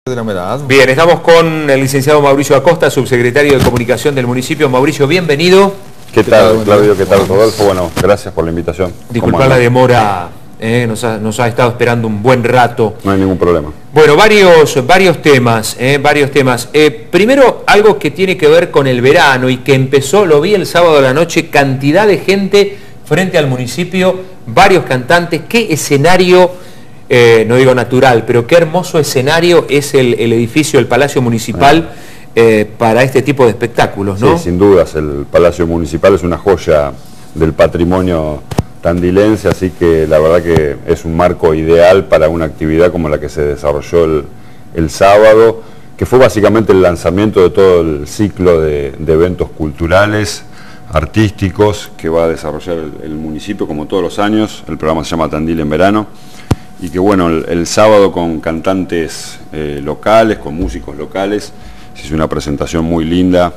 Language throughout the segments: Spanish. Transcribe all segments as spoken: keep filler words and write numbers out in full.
de la humedad. Bien, estamos con el licenciado Mauricio Acosta, subsecretario de Comunicación del municipio. Mauricio, bienvenido. ¿Qué tal, Claudio? ¿Qué tal, Rodolfo? Bueno, gracias por la invitación. Disculpa la demora, eh, nos, ha, nos ha estado esperando un buen rato. No hay ningún problema. Bueno, varios, varios temas, eh, varios temas. Eh, primero, algo que tiene que ver con el verano y que empezó, lo vi el sábado a la noche, cantidad de gente frente al municipio, varios cantantes. ¿Qué escenario? Eh, no digo natural, pero qué hermoso escenario es el, el edificio, el Palacio Municipal, eh, para este tipo de espectáculos, ¿no? Sí, sin dudas, el Palacio Municipal es una joya del patrimonio tandilense, así que la verdad que es un marco ideal para una actividad como la que se desarrolló el, el sábado, que fue básicamente el lanzamiento de todo el ciclo de, de eventos culturales, artísticos, que va a desarrollar el, el municipio como todos los años. El programa se llama Tandil en Verano. Y que bueno, el, el sábado con cantantes eh, locales, con músicos locales, se hizo una presentación muy linda,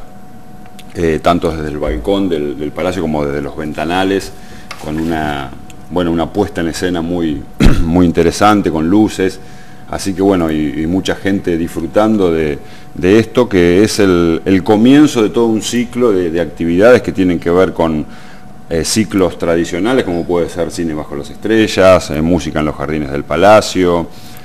eh, tanto desde el balcón del, del palacio como desde los ventanales, con una, bueno, una puesta en escena muy, muy interesante, con luces, así que bueno, y, y mucha gente disfrutando de, de esto, que es el, el comienzo de todo un ciclo de, de actividades que tienen que ver con Eh, ciclos tradicionales, como puede ser cine bajo las estrellas, eh, música en los jardines del palacio,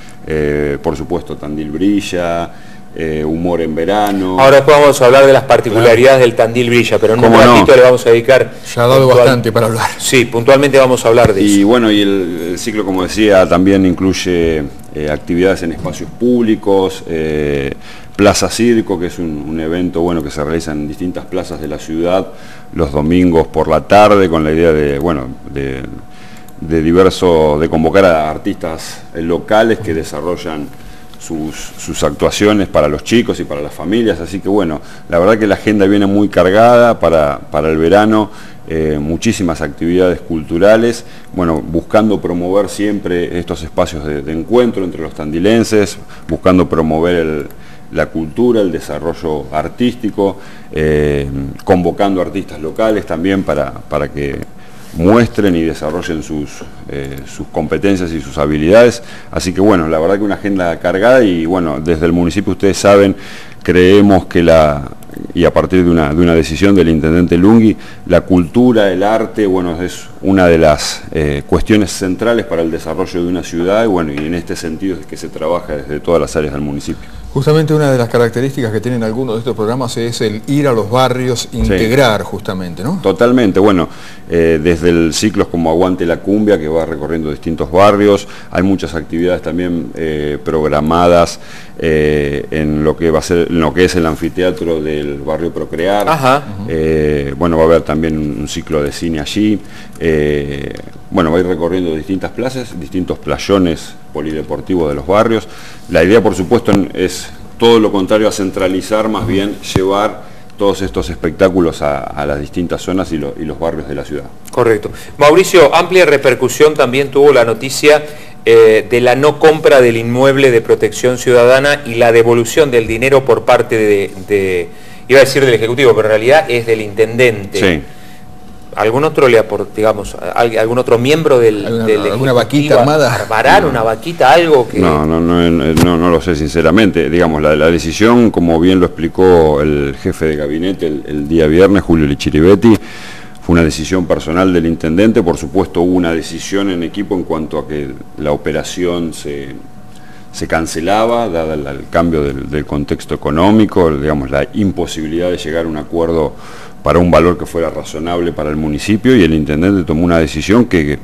eh, por supuesto Tandil Brilla, eh, humor en verano. Ahora después vamos a hablar de las particularidades del Tandil Brilla, pero en un ratito no? le vamos a dedicar... Ya ha dado puntual... bastante para hablar. Sí, puntualmente vamos a hablar de y eso. Y bueno, y el, el ciclo, como decía, también incluye eh, actividades en espacios públicos, eh, Plaza Circo, que es un, un evento bueno que se realiza en distintas plazas de la ciudad los domingos por la tarde, con la idea de, bueno, de, de diverso, de convocar a artistas locales que desarrollan sus, sus actuaciones para los chicos y para las familias, así que bueno, la verdad que la agenda viene muy cargada para, para el verano, eh, muchísimas actividades culturales, bueno, buscando promover siempre estos espacios de, de encuentro entre los tandilenses, buscando promover el la cultura, el desarrollo artístico, eh, convocando artistas locales también para, para que muestren y desarrollen sus, eh, sus competencias y sus habilidades. Así que bueno, la verdad que una agenda cargada y bueno, desde el municipio ustedes saben, creemos que la, y a partir de una, de una decisión del intendente Lungui, la cultura, el arte, bueno, es una de las eh, cuestiones centrales para el desarrollo de una ciudad y bueno, y en este sentido es que se trabaja desde todas las áreas del municipio. Justamente una de las características que tienen algunos de estos programas es el ir a los barrios, integrar sí. justamente, ¿no? Totalmente, bueno, eh, desde el ciclos como Aguante la Cumbia, que va recorriendo distintos barrios, hay muchas actividades también eh, programadas eh, en lo que va a ser, en lo que es el anfiteatro del barrio Procrear. Ajá. Eh, bueno, va a haber también un ciclo de cine allí. Eh, bueno, va a ir recorriendo distintas plazas, distintos playones polideportivos de los barrios. La idea, por supuesto, es todo lo contrario a centralizar, más bien llevar todos estos espectáculos a, a las distintas zonas y, lo, y los barrios de la ciudad. Correcto. Mauricio, amplia repercusión también tuvo la noticia eh, de la no compra del inmueble de Protección Ciudadana y la devolución del dinero por parte de, de iba a decir del Ejecutivo, pero en realidad es del Intendente. Sí. ¿Algún otro le aporta, digamos, algún otro miembro del, ¿Alguna, del alguna vaquita armada? ¿Armarán no. una vaquita, algo que...? No, no, no, no, no lo sé sinceramente. Digamos, la, la decisión, como bien lo explicó el jefe de gabinete el, el día viernes, Julio Lichiribetti, fue una decisión personal del intendente. Por supuesto hubo una decisión en equipo en cuanto a que la operación se, se cancelaba, dada el, el cambio del, del contexto económico, digamos, la imposibilidad de llegar a un acuerdo para un valor que fuera razonable para el municipio, y el intendente tomó una decisión que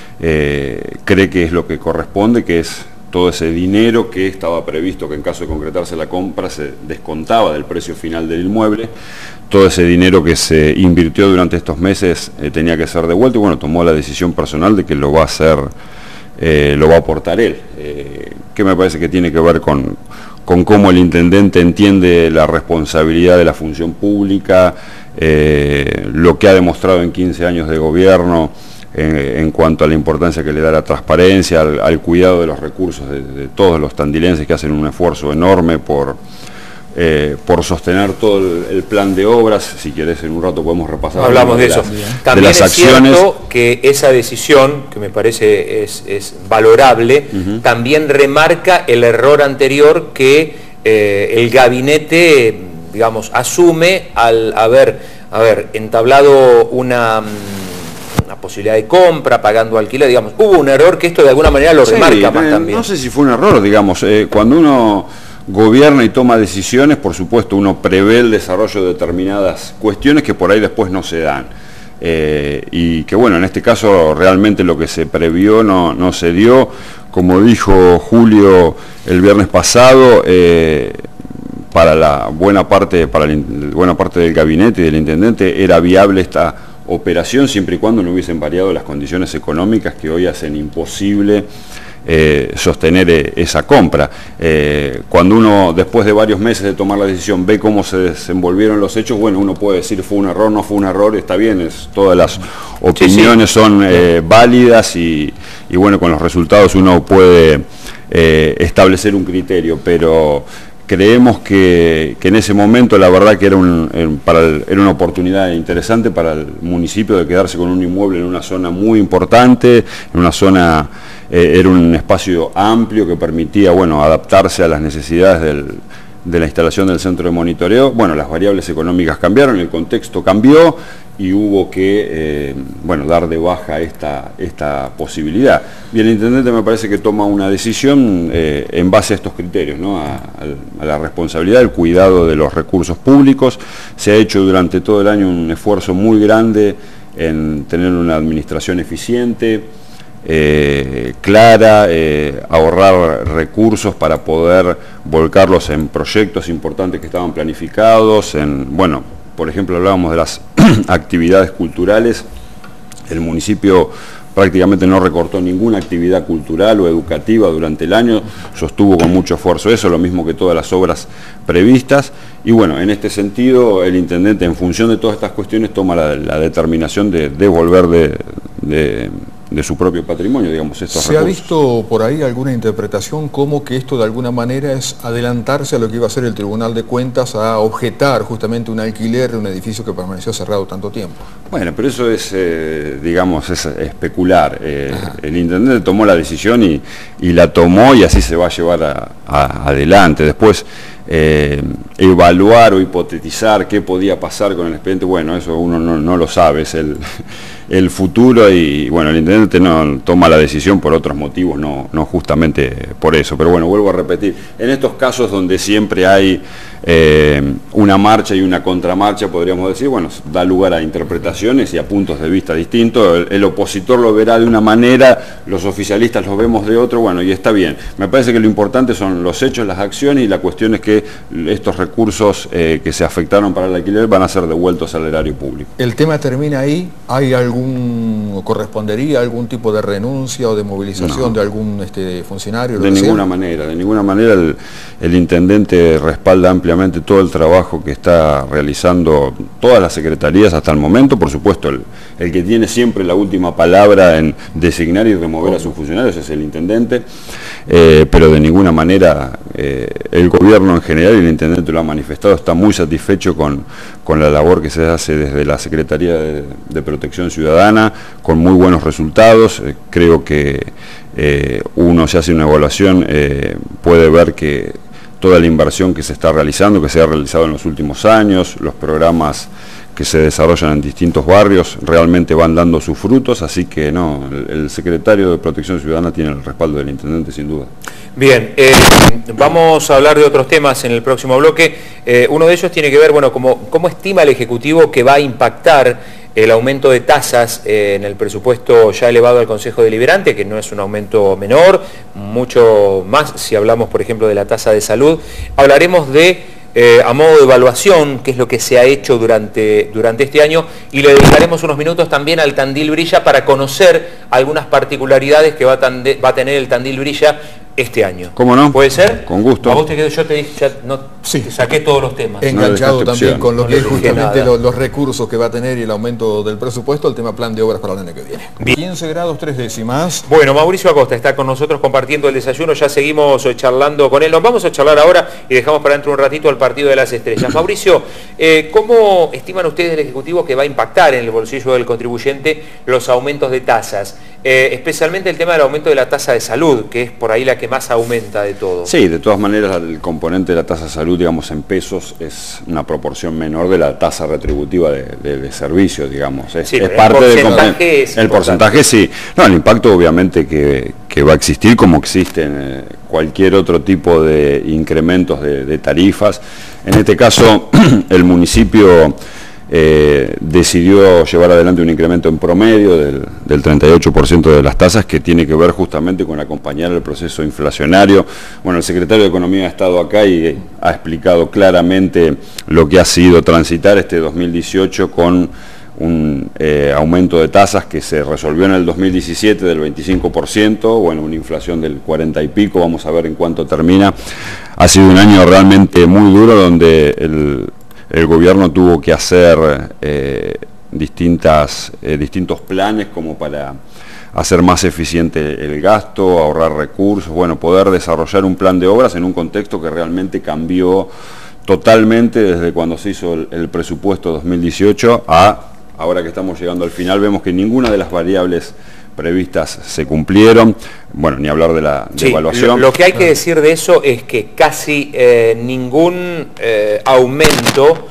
eh, cree que es lo que corresponde, que es todo ese dinero que estaba previsto que en caso de concretarse la compra se descontaba del precio final del inmueble, todo ese dinero que se invirtió durante estos meses eh, tenía que ser devuelto, y bueno, tomó la decisión personal de que lo va a hacer, eh, lo va a aportar él, eh, que me parece que tiene que ver con, con cómo el intendente entiende la responsabilidad de la función pública, Eh, lo que ha demostrado en quince años de gobierno eh, en cuanto a la importancia que le da la transparencia, al, al cuidado de los recursos de, de todos los tandilenses que hacen un esfuerzo enorme por, eh, por sostener todo el, el plan de obras. Si querés, en un rato podemos repasar. Hablamos de, de eso. Las, También de las es acciones. Cierto que esa decisión, que me parece es, es valorable, uh-huh. también remarca el error anterior que eh, el gabinete, digamos, asume al haber, haber entablado una... una posibilidad de compra, pagando alquiler, digamos, hubo un error que esto de alguna manera lo sí, remarca más eh, también. No sé si fue un error, digamos, eh, cuando uno gobierna y toma decisiones, por supuesto uno prevé el desarrollo de determinadas cuestiones que por ahí después no se dan. Eh, y que bueno, en este caso realmente lo que se previó no, no se dio. Como dijo Julio el viernes pasado, eh, para la buena parte, para la buena parte del gabinete y del intendente era viable esta operación siempre y cuando no hubiesen variado las condiciones económicas que hoy hacen imposible eh, sostener eh, esa compra. Eh, cuando uno, después de varios meses de tomar la decisión, ve cómo se desenvolvieron los hechos, bueno, uno puede decir fue un error, no fue un error, está bien, es, todas las opiniones sí, sí. son eh, válidas y, y bueno, con los resultados uno puede eh, establecer un criterio, pero creemos que, que en ese momento la verdad que era, un, para el, era una oportunidad interesante para el municipio de quedarse con un inmueble en una zona muy importante, en una zona, eh, era un espacio amplio que permitía, bueno, adaptarse a las necesidades del, de la instalación del centro de monitoreo. Bueno, las variables económicas cambiaron, el contexto cambió y hubo que, eh, bueno, dar de baja esta, esta posibilidad. Y el intendente me parece que toma una decisión eh, en base a estos criterios, ¿no? a, a la responsabilidad, el cuidado de los recursos públicos. Se ha hecho durante todo el año un esfuerzo muy grande en tener una administración eficiente, eh, clara, eh, ahorrar recursos para poder volcarlos en proyectos importantes que estaban planificados, en, bueno, por ejemplo, hablábamos de las actividades culturales. El municipio prácticamente no recortó ninguna actividad cultural o educativa durante el año, sostuvo con mucho esfuerzo eso, lo mismo que todas las obras previstas. Y bueno, en este sentido, el intendente, en función de todas estas cuestiones, toma la, la determinación de devolver de, de, de su propio patrimonio, digamos, estos ¿Se recursos. Ha visto por ahí alguna interpretación como que esto de alguna manera es adelantarse a lo que iba a hacer el Tribunal de Cuentas a objetar justamente un alquiler de un edificio que permaneció cerrado tanto tiempo? Bueno, pero eso es, eh, digamos, es especular. Eh, el intendente tomó la decisión y, y la tomó y así se va a llevar a, a, adelante. Después, eh, evaluar o hipotetizar qué podía pasar con el expediente, bueno, eso uno no, no lo sabe, es el, el futuro y bueno, el intendente no toma la decisión por otros motivos, no, no justamente por eso. Pero bueno, vuelvo a repetir, en estos casos donde siempre hay eh, una marcha y una contramarcha, podríamos decir, bueno, da lugar a interpretaciones y a puntos de vista distintos. El, el opositor lo verá de una manera, los oficialistas lo vemos de otro, bueno, y está bien. Me parece que lo importante son los hechos, las acciones y la cuestión es que estos recursos eh, que se afectaron para el alquiler van a ser devueltos al erario público. ¿El tema termina ahí? ¿Hay algún, correspondería algún tipo de renuncia o de movilización no. de algún este, funcionario? De ninguna sea? manera, de ninguna manera el, el intendente respalda ampliamente todo el trabajo que está realizando todas las secretarías hasta el momento. Por supuesto, el, el que tiene siempre la última palabra en designar y remover oh. a sus funcionarios es el intendente, eh, pero de ninguna manera eh, el gobierno en general, y el intendente lo ha manifestado, está muy satisfecho con, con la labor que se hace desde la Secretaría de, de Protección Ciudadana, con muy buenos resultados. Eh, creo que eh, uno se hace una evaluación, eh, puede ver que toda la inversión que se está realizando, que se ha realizado en los últimos años, los programas que se desarrollan en distintos barrios realmente van dando sus frutos, así que no, el, el secretario de Protección Ciudadana tiene el respaldo del intendente sin duda. Bien, eh, vamos a hablar de otros temas en el próximo bloque. Eh, uno de ellos tiene que ver, bueno, cómo, cómo estima el Ejecutivo que va a impactar el aumento de tasas eh, en el presupuesto ya elevado al Consejo Deliberante, que no es un aumento menor, mucho más si hablamos, por ejemplo, de la tasa de salud. Hablaremos de Eh, a modo de evaluación, qué es lo que se ha hecho durante, durante este año, y le dedicaremos unos minutos también al Tandil Brilla para conocer algunas particularidades que va a, tande, va a tener el Tandil Brilla este año. ¿Cómo no? ¿Puede ser? Con gusto. A vos te quedó, yo te dije, ya no, sí. te saqué todos los temas. Enganchado no también con lo no que es justamente los, los recursos que va a tener y el aumento del presupuesto, el tema plan de obras para el año que viene. Bien. quince grados, tres décimas. Bueno, Mauricio Acosta está con nosotros compartiendo el desayuno, ya seguimos charlando con él. Nos vamos a charlar ahora y dejamos para dentro un ratito el partido de las estrellas. Mauricio, eh, ¿cómo estiman ustedes del Ejecutivo que va a impactar en el bolsillo del contribuyente los aumentos de tasas? Eh, especialmente el tema del aumento de la tasa de salud, que es por ahí la que más aumenta de todo. Sí, de todas maneras el componente de la tasa de salud, digamos, en pesos es una proporción menor de la tasa retributiva de, de, de servicios, digamos. Es, sí, es parte del componente. Es el porcentaje sí. No, el impacto obviamente que, que va a existir como existe en eh, cualquier otro tipo de incrementos de, de tarifas. En este caso, el municipio Eh, decidió llevar adelante un incremento en promedio del, del treinta y ocho por ciento de las tasas, que tiene que ver justamente con acompañar el proceso inflacionario. Bueno, el secretario de Economía ha estado acá y ha explicado claramente lo que ha sido transitar este dos mil dieciocho con un eh, aumento de tasas que se resolvió en el dos mil diecisiete del veinticinco por ciento, bueno, una inflación del cuarenta y pico, vamos a ver en cuánto termina. Ha sido un año realmente muy duro donde el El gobierno tuvo que hacer eh, distintas, eh, distintos planes como para hacer más eficiente el gasto, ahorrar recursos, bueno, poder desarrollar un plan de obras en un contexto que realmente cambió totalmente desde cuando se hizo el, el presupuesto dos mil dieciocho a ahora que estamos llegando al final. Vemos que ninguna de las variables previstas se cumplieron, bueno, ni hablar de la sí, devaluación. Lo, lo que hay que decir de eso es que casi eh, ningún eh, aumento,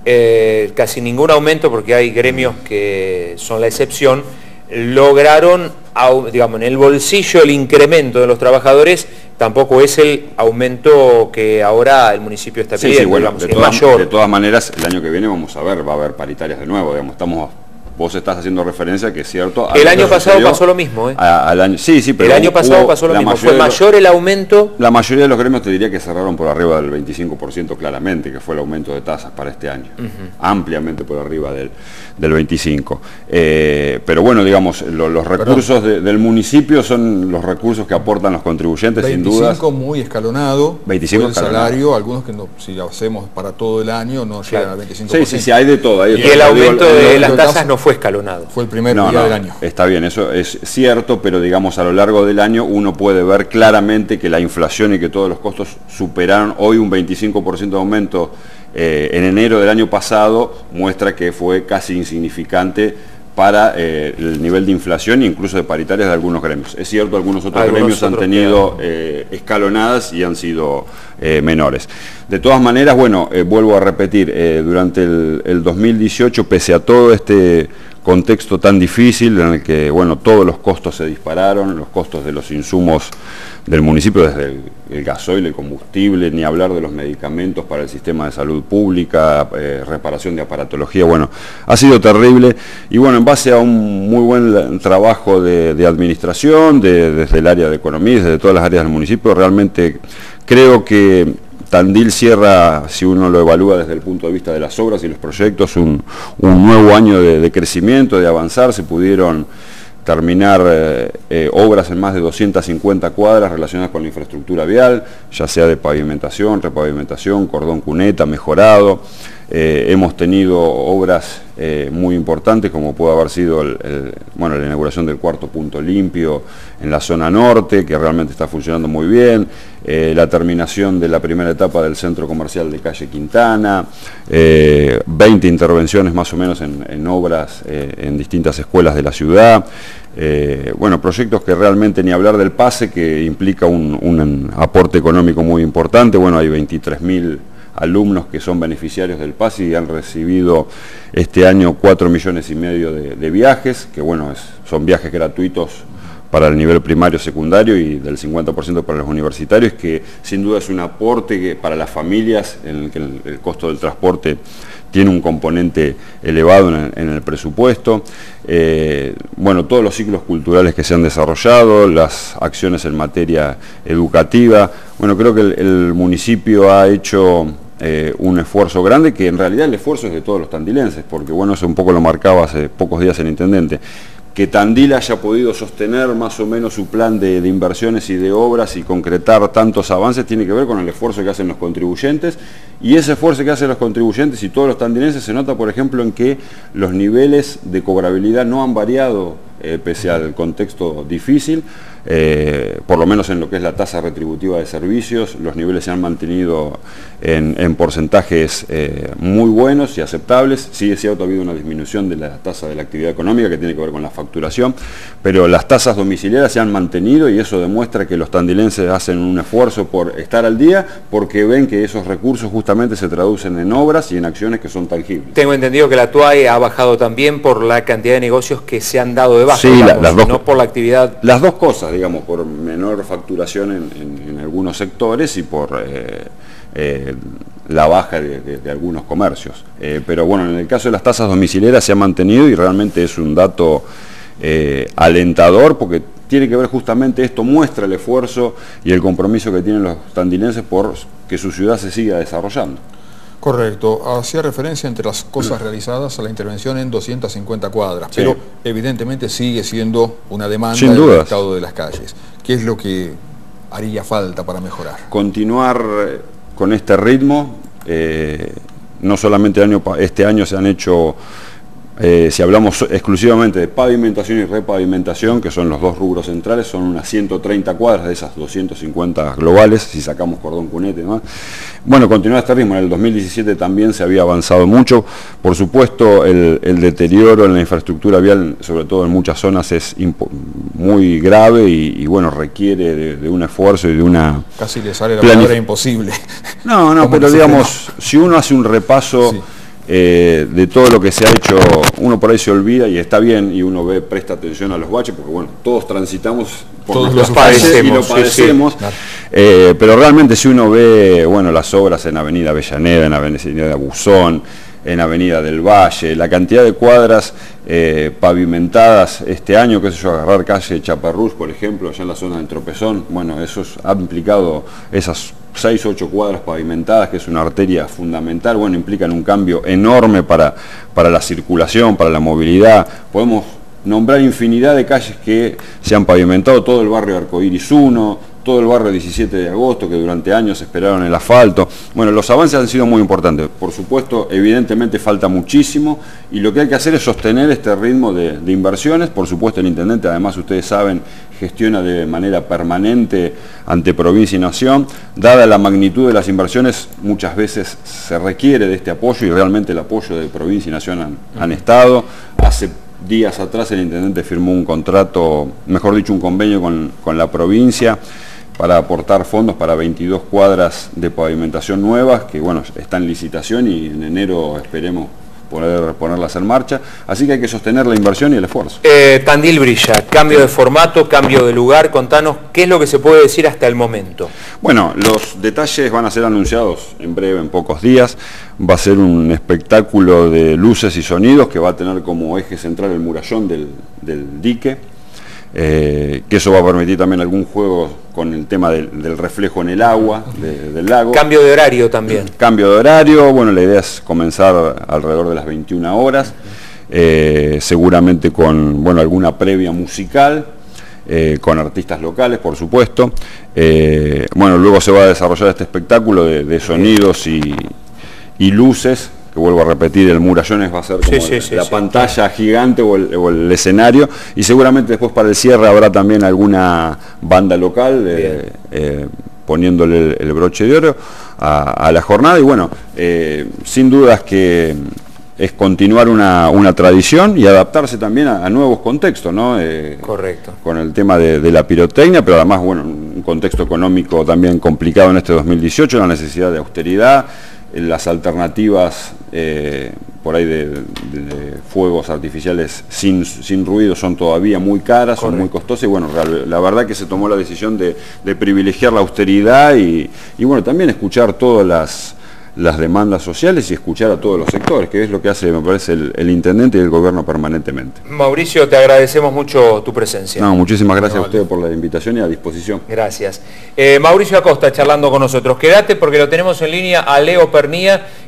eh, casi ningún aumento, porque hay gremios que son la excepción, lograron, digamos, en el bolsillo el incremento de los trabajadores, tampoco es el aumento que ahora el municipio está pidiendo, sí, sí, bueno, digamos, de, es todas, mayor. de todas maneras, el año que viene vamos a ver, va a haber paritarias de nuevo, digamos, estamos... Vos estás haciendo referencia que es cierto... El año pasado pasó lo mismo, ¿eh? A, al año, sí, sí, pero el año pasado pasó lo mismo. ¿Fue mayor el aumento? La mayoría de los gremios te diría que cerraron por arriba del veinticinco por ciento claramente, que fue el aumento de tasas para este año. Uh-huh. Ampliamente por arriba del, del veinticinco por ciento. Eh, pero bueno, digamos, lo, los recursos de, del municipio son los recursos que aportan los contribuyentes, sin duda. veinticinco muy escalonado. veinticinco el salario, algunos que no, si lo hacemos para todo el año no llegan al veinticinco por ciento. Sí, sí, sí, hay de todo. Hay de y todo. el aumento digo, de el, las el, tasas no fue escalonado. Fue el primer no, día no, del año. Está bien, eso es cierto, pero digamos a lo largo del año uno puede ver claramente que la inflación y que todos los costos superaron hoy un veinticinco por ciento de aumento eh, en enero del año pasado, muestra que fue casi insignificante para eh, el nivel de inflación e incluso de paritarias de algunos gremios. Es cierto, algunos otros algunos gremios otros han tenido eh, escalonadas y han sido eh, menores. De todas maneras, bueno, eh, vuelvo a repetir, eh, durante el, el dos mil dieciocho, pese a todo este contexto tan difícil en el que, bueno, todos los costos se dispararon, los costos de los insumos del municipio, desde el, el gasoil, el combustible, ni hablar de los medicamentos para el sistema de salud pública, eh, reparación de aparatología, bueno, ha sido terrible y bueno, en base a un muy buen trabajo de, de administración, de, desde el área de economía, desde todas las áreas del municipio, realmente creo que Tandil cierra, si uno lo evalúa desde el punto de vista de las obras y los proyectos, un, un nuevo año de, de crecimiento, de avanzar. Se pudieron terminar eh, eh, obras en más de doscientas cincuenta cuadras relacionadas con la infraestructura vial, ya sea de pavimentación, repavimentación, cordón cuneta, mejorado. Eh, hemos tenido obras eh, muy importantes, como puede haber sido el, el, bueno, la inauguración del cuarto punto limpio en la zona norte, que realmente está funcionando muy bien, eh, la terminación de la primera etapa del centro comercial de calle Quintana, eh, veinte intervenciones más o menos en, en obras eh, en distintas escuelas de la ciudad. Eh, bueno, proyectos que realmente ni hablar del PASE, que implica un, un aporte económico muy importante. Bueno, hay veintitrés mil alumnos que son beneficiarios del PASE y han recibido este año cuatro millones y medio de, de viajes, que bueno, es, son viajes gratuitos para el nivel primario, secundario y del cincuenta por ciento para los universitarios, que sin duda es un aporte que para las familias en el que el, el costo del transporte tiene un componente elevado en el, en el presupuesto. Eh, bueno, todos los ciclos culturales que se han desarrollado, las acciones en materia educativa. Bueno, creo que el, el municipio ha hecho eh, un esfuerzo grande, que en realidad el esfuerzo es de todos los tandilenses, porque bueno, eso un poco lo marcaba hace pocos días el intendente. que Tandil haya podido sostener más o menos su plan de, de inversiones y de obras y concretar tantos avances tiene que ver con el esfuerzo que hacen los contribuyentes, y ese esfuerzo que hacen los contribuyentes y todos los tandilenses se nota, por ejemplo, en que los niveles de cobrabilidad no han variado eh, pese al contexto difícil. Eh, por lo menos en lo que es la tasa retributiva de servicios, los niveles se han mantenido en, en porcentajes eh, muy buenos y aceptables. Sí, es cierto, ha habido una disminución de la tasa de la actividad económica que tiene que ver con la facturación, pero las tasas domiciliarias se han mantenido, y eso demuestra que los tandilenses hacen un esfuerzo por estar al día, porque ven que esos recursos justamente se traducen en obras y en acciones que son tangibles. Tengo entendido que la T U A E ha bajado también por la cantidad de negocios que se han dado de baja, sí, digamos, la, las dos, no por la actividad. Las dos cosas, digamos, por menor facturación en, en, en algunos sectores y por eh, eh, la baja de, de, de algunos comercios. Eh, pero bueno, en el caso de las tasas domiciliarias se ha mantenido, y realmente es un dato eh, alentador, porque tiene que ver justamente, esto muestra el esfuerzo y el compromiso que tienen los tandilenses por que su ciudad se siga desarrollando. Correcto, hacía referencia entre las cosas realizadas a la intervención en doscientas cincuenta cuadras, sí, pero evidentemente sigue siendo una demanda sin del dudas estado de las calles. ¿Qué es lo que haría falta para mejorar? Continuar con este ritmo. Eh, no solamente el año, este año se han hecho, eh, si hablamos exclusivamente de pavimentación y repavimentación, que son los dos rubros centrales, son unas ciento treinta cuadras de esas doscientas cincuenta globales, si sacamos cordón cunete y demás. Bueno, continuar este ritmo. En el dos mil diecisiete también se había avanzado mucho. Por supuesto, el, el deterioro en la infraestructura vial, sobre todo en muchas zonas, es muy grave y, y bueno, requiere de, de un esfuerzo y de una... Casi le sale la palabra imposible. No, no, pero digamos, si uno hace un repaso... Sí. Eh, de todo lo que se ha hecho, uno por ahí se olvida, y está bien, y uno ve, presta atención a los baches, porque bueno, todos transitamos por todos los baches y lo padecemos, sí, sí. Eh, pero realmente si uno ve, bueno, las obras en Avenida Avellaneda, en Avenida Buzón, en Avenida del Valle, la cantidad de cuadras eh, pavimentadas este año, qué sé yo, agarrar calle Chaparrús, por ejemplo, allá en la zona del Tropezón, bueno, eso ha implicado esas seis, ocho cuadras pavimentadas, que es una arteria fundamental, bueno, implican un cambio enorme para, para la circulación, para la movilidad. Podemos nombrar infinidad de calles que se han pavimentado, todo el barrio Arcoíris uno, todo el barrio diecisiete de agosto, que durante años esperaron el asfalto. Bueno, los avances han sido muy importantes. Por supuesto, evidentemente falta muchísimo, y lo que hay que hacer es sostener este ritmo de, de inversiones. Por supuesto, el intendente, además, ustedes saben, gestiona de manera permanente ante provincia y nación. Dada la magnitud de las inversiones, muchas veces se requiere de este apoyo, y realmente el apoyo de provincia y nación han, han estado. Hace días atrás el intendente firmó un contrato, mejor dicho, un convenio con, con la provincia, para aportar fondos para veintidós cuadras de pavimentación nuevas, que bueno, está en licitación, y en enero esperemos poder ponerlas en marcha. Así que hay que sostener la inversión y el esfuerzo. Eh, Tandil brilla, cambio de formato, cambio de lugar, contanos qué es lo que se puede decir hasta el momento. Bueno, los detalles van a ser anunciados en breve, en pocos días. Va a ser un espectáculo de luces y sonidos que va a tener como eje central el murallón del, del dique. Eh, que eso va a permitir también algún juego con el tema del, del reflejo en el agua de, del lago. Cambio de horario también. Cambio de horario, bueno, la idea es comenzar alrededor de las veintiuna horas, eh, seguramente con, bueno, alguna previa musical, eh, con artistas locales, por supuesto. Eh, bueno, luego se va a desarrollar este espectáculo de, de sonidos y, y luces, que vuelvo a repetir, el murallón va a ser como sí, sí, sí, la sí, pantalla sí. gigante o el, o el escenario, y seguramente después para el cierre habrá también alguna banda local eh, eh, poniéndole el, el broche de oro a, a la jornada. Y bueno, eh, sin dudas que es continuar una, una tradición y adaptarse también a, a nuevos contextos, ¿no? Eh, Correcto. Con el tema de, de la pirotecnia, pero además, bueno, un contexto económico también complicado en este dos mil dieciocho, la necesidad de austeridad, las alternativas eh, por ahí de, de, de fuegos artificiales sin, sin ruido son todavía muy caras, Correcto. Son muy costosas, y bueno, la verdad que se tomó la decisión de, de privilegiar la austeridad y, y bueno, también escuchar todas las, las demandas sociales y escuchar a todos los sectores, que es lo que hace, me parece, el, el intendente y el gobierno permanentemente. Mauricio, te agradecemos mucho tu presencia. No, muchísimas gracias no, a ustedes por la invitación y a disposición. Gracias. Eh, Mauricio Acosta charlando con nosotros. Quédate porque lo tenemos en línea a Leo Pernía,